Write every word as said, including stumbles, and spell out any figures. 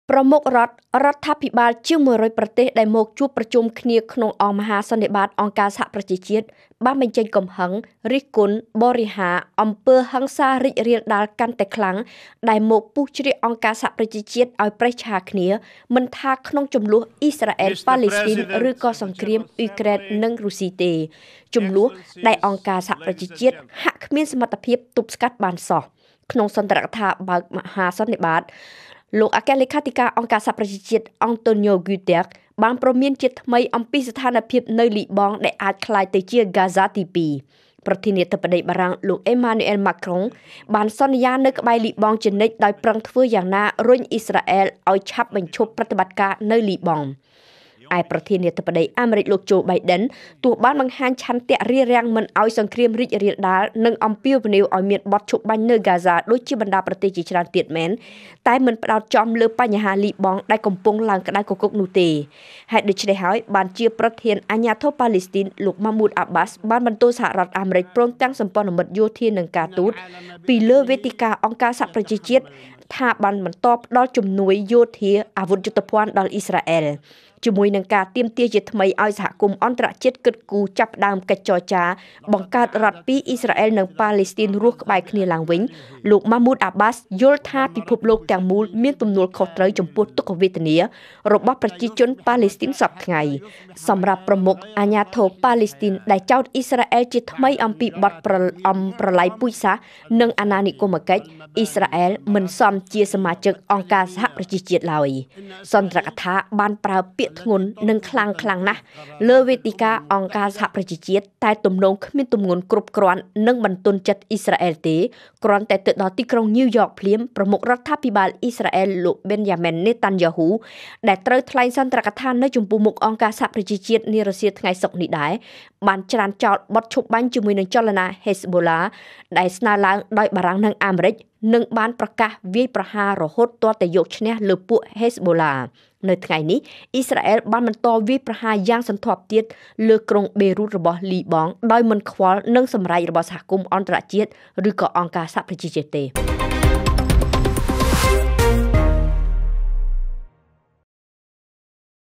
ប្រមុខរដ្ឋរដ្ឋាភិបាលជាងមួយរយប្រទេសដែលមកជួបប្រជុំគ្នាក្នុងអង្គមហាសន្និបាតអង្គការសហប្រជាជាតិបានបញ្ចេញកំហឹងរិះគន់បរិហាអំពើហិង្សារីករាលដាលកាន់តែខ្លាំងដែលមកពុះជ្រៀកអង្គការសហប្រជាជាតិឲ្យប្រេះឆាគ្នាមិនថាក្នុងចំនួនអ៊ីស្រាអែលប៉ាឡេស្ទីនឬក៏សង្គ្រាមអ៊ុយក្រែននិងរុស្ស៊ីទេចំនួនដែលអង្គការសហប្រជាជាតិហាក់គ្មានសមត្ថភាពទប់ស្កាត់បានសោះក្នុងសន្ទរកថាបើកមហាសន្និបាតលោកអគ្គលេខាធិការអង្គការសហប្រជាជាតិអង់តូញ៉ូ ហ្គូតេរសបានព្រមានជាថ្មីអំពីស្ថានភាពនៅលីបង់ដែលអាចក្លាយទៅជាហ្គាហ្សាទីពីរប្រធានាធិបតីបារាំងលោកអេម៉ានូអែលម៉ាក្រុងបានសន្យានៅក្បែរលីបង់ជានិច្ចដោយប្រឹងធ្វើយ៉ាងណារុញអ៊ីស្រាអែលឲ្យឆាប់បញ្ឈប់ប្រតិបត្តិការនៅលីបង់ឯប្រធានាធិបតីអាមេរិកលោកโจ បៃដិនទោះបានបង្ហាញឆន្ទៈរារាំងមិនឲ្យសង្គ្រាមរីករាលដាលនិងអំពាវនាវឲ្យមានបទឈប់បាញ់នៅហ្គាហ្សាដូចជាបណ្ដាប្រទេសជាច្រើនទៀតមែនតែមិនផ្ដោតចំលើបញ្ហាលីបង់ដែលកំពុងឡើងក្តៅគគុកនោះទេហេតុដូច្នេះហើយបានជាប្រធានអាជ្ញាធរប៉ាឡេស្ទីនលោកម៉ាម៉ូតអាបាសបានបន្ទោសហរដ្ឋអាមេរិកព្រមទាំងសម្ព័ន្ធមិត្តយោធានិងការទូតពីលើវេទិកាអង្គការសហប្រជាជាតិថាបានបន្តផ្ដល់ជំនួយយោធាអាវុធយុទ្ធភ័ណ្ឌដល់អ៊ីស្រាអែលជាមួយនឹងការទាមទារជាថ្មីឲ្យសហគមន៍អន្តរជាតិគិតគូរចាប់ផ្ដើមកិច្ចចរចាបង្កើតរដ្ឋពីរអ៊ីស្រាអែលនិងប៉ាឡេស្ទីនរស់ក្បែរគ្នាឡើងវិញលោកម៉ាម៉ូតអាបាសយល់ថាពិភពលោកទាំងមូលមានទំនួលខុសត្រូវចំពោះទុក្ខវេទនារបស់ប្រជាជនប៉ាឡេស្ទីនសពថ្ងៃសម្រាប់ប្រមុខអាជ្ញាធរប៉ាឡេស្ទីនដែលចោទអ៊ីស្រាអែលជាថ្មីអំពីបទប្រអំប្រល័យពូជសាសន៍និងអាណានិគមកិច្ចអ៊ីស្រាអែលមិនសមជាសមាជិកអង្គការសហប្រជាជាតិឡើយសន្ទរកថាបានប្រើពាក្យធ្ងន់និងខ្លាំងខ្លាំងណាស់លើវេទិកាអង្គការសហប្រជាជាតិតែទំនងគ្មានទម្ងន់គ្រប់គ្រាន់និងបន្ទន់ចិត្តអ៊ីស្រាអែលទេគ្រាន់តែទៅដល់ទីក្រុងញូវយ៉កភ្លាមប្រមុខរដ្ឋាភិបាលអ៊ីស្រាអែលលោកប៊ិនយ៉ាមីននេតាន់យ៉ាហ៊ូដែលត្រូវថ្លែងសន្ទរកថានៅចំពោះមុខអង្គការសហប្រជាជាតិនារសៀលថ្ងៃសុក្រនេះដែរបានច្រានចោលបទឈប់បាញ់ជាមួយនឹងចលនា Hezbollah ដែលស្នើឡើងដោយបារាំងនិងអាមេរិកនិងបានប្រកាសវាយប្រហាររហូតទាល់តែយកឈ្នះលើពួក Hezbollah នៅថ្ងៃនេះអ៊ីស្រាអែលបានបន្តវាយប្រហារយ៉ាងសន្ធាប់ទៀតលើក្រុងបេរូតរបស់លីបង់ដោយមិនខ្វល់នឹងសម្រេចរបស់សហគមន៍អន្តរជាតិឬក៏អង្គការសហប្រជាជាតិទេ